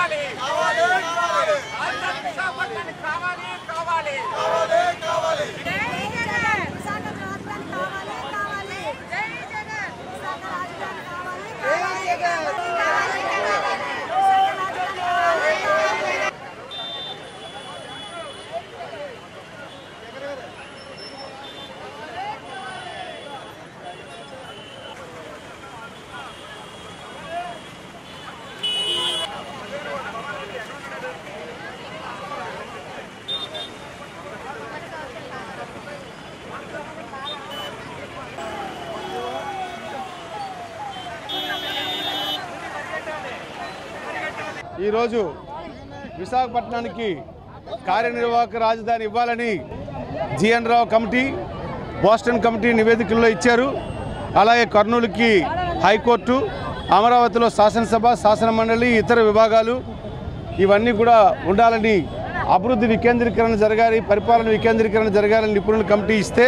ఈ రోజు విశాఖపట్నానికి కార్యనిర్వాహక రాజధాని ఇవ్వాలని జిఎన్ రావు కమిటీ, బోస్టన్ కమిటీ నివేదికల్లో ఇచ్చారు. అలాగే కర్నూలుకి హైకోర్టు, అమరావతిలో శాసనసభ, శాసన మండలి, ఇతర విభాగాలు ఇవన్నీ కూడా ఉండాలని, అభివృద్ధి వికేంద్రీకరణ జరగాలి, పరిపాలన వికేంద్రీకరణ జరగాలని నిపుణుల కమిటీ ఇస్తే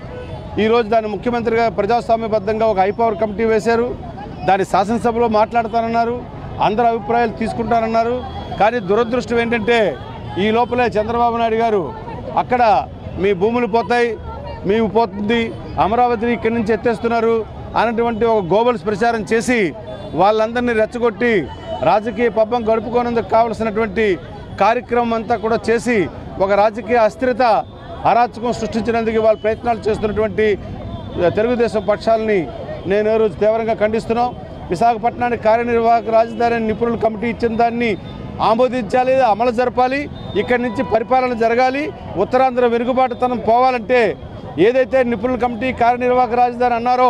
ఈరోజు దాన్ని ముఖ్యమంత్రిగా ప్రజాస్వామ్యబద్ధంగా ఒక హైపవర్ కమిటీ వేశారు. దాని శాసనసభలో మాట్లాడతానన్నారు, అందరి అభిప్రాయాలు తీసుకుంటానన్నారు. కానీ దురదృష్టం ఏంటంటే ఈ లోపలే చంద్రబాబు నాయుడు గారు అక్కడ మీ భూములు పోతాయి, మీకు పోతుంది, అమరావతిని ఇక్కడి నుంచి ఎత్తేస్తున్నారు అన్నటువంటి ఒక గోబల్స్ ప్రచారం చేసి వాళ్ళందరినీ రెచ్చగొట్టి రాజకీయ పబ్బం గడుపుకోనందుకు కావలసినటువంటి కార్యక్రమం అంతా కూడా చేసి ఒక రాజకీయ అస్థిరత, అరాచకం సృష్టించినందుకు వాళ్ళు ప్రయత్నాలు చేస్తున్నటువంటి తెలుగుదేశం పక్షాలని నేను ఈ రోజు తీవ్రంగా ఖండిస్తున్నాం. విశాఖపట్నానికి కార్యనిర్వాహక రాజధాని నిపుణుల కమిటీ ఇచ్చిన దాన్ని ఆమోదించాలి, అమలు జరపాలి, ఇక్కడి నుంచి పరిపాలన జరగాలి. ఉత్తరాంధ్ర వెనుకబాటుతనం పోవాలంటే ఏదైతే నిపుణుల కమిటీ కార్యనిర్వాహక రాజధాని అన్నారో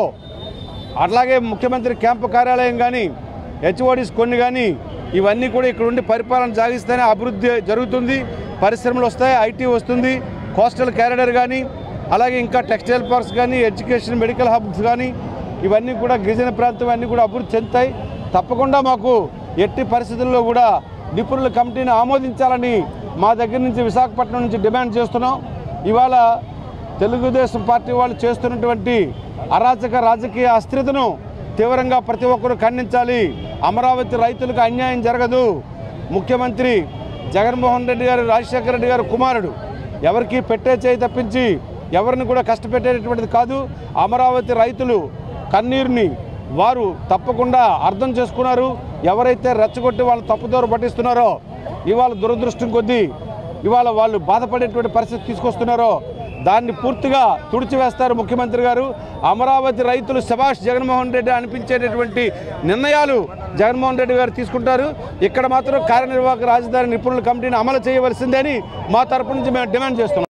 అట్లాగే ముఖ్యమంత్రి క్యాంపు కార్యాలయం కానీ, హెచ్ఓడీస్ కొన్ని కానీ ఇవన్నీ కూడా ఇక్కడ ఉండి పరిపాలన సాగిస్తేనే అభివృద్ధి జరుగుతుంది, పరిశ్రమలు వస్తాయి, ఐటీ వస్తుంది, కోస్టల్ క్యారిడర్ కానీ, అలాగే ఇంకా టెక్స్టైల్ పార్క్స్ కానీ, ఎడ్యుకేషన్, మెడికల్ హబ్స్ కానీ ఇవన్నీ కూడా గిరిజన ప్రాంతం అన్నీ కూడా అభివృద్ధి చెందుతాయి. తప్పకుండా మాకు ఎట్టి పరిస్థితుల్లో కూడా నిపుణుల కమిటీని ఆమోదించాలని మా దగ్గర నుంచి విశాఖపట్నం నుంచి డిమాండ్ చేస్తున్నాం. ఇవాళ తెలుగుదేశం పార్టీ వాళ్ళు చేస్తున్నటువంటి అరాచక రాజకీయ అస్థిరతను తీవ్రంగా ప్రతి ఒక్కరూ ఖండించాలి. అమరావతి రైతులకు అన్యాయం జరగదు. ముఖ్యమంత్రి జగన్మోహన్ రెడ్డి గారు, రాజశేఖర రెడ్డి గారు కుమారుడు, ఎవరికి పెట్టే చేయి తప్పించి ఎవరిని కూడా కష్టపెట్టేటువంటిది కాదు. అమరావతి రైతులు కన్నీరుని వారు తప్పకుండా అర్థం చేసుకున్నారు. ఎవరైతే రెచ్చగొట్టి వాళ్ళు తప్పుదోవ పట్టిస్తున్నారో, ఇవాళ దురదృష్టం కొద్దీ ఇవాళ వాళ్ళు బాధపడేటువంటి పరిస్థితి తీసుకొస్తున్నారో దాన్ని పూర్తిగా తుడిచివేస్తారు ముఖ్యమంత్రి గారు. అమరావతి రైతులు శభాష్ జగన్మోహన్ రెడ్డి అనిపించేటటువంటి నిర్ణయాలు జగన్మోహన్ రెడ్డి గారు తీసుకుంటారు. ఇక్కడ మాత్రం కార్యనిర్వాహక రాజధాని నిపుణుల కమిటీని అమలు చేయవలసిందే అని మా తరపు నుంచి మేము డిమాండ్ చేస్తున్నాం.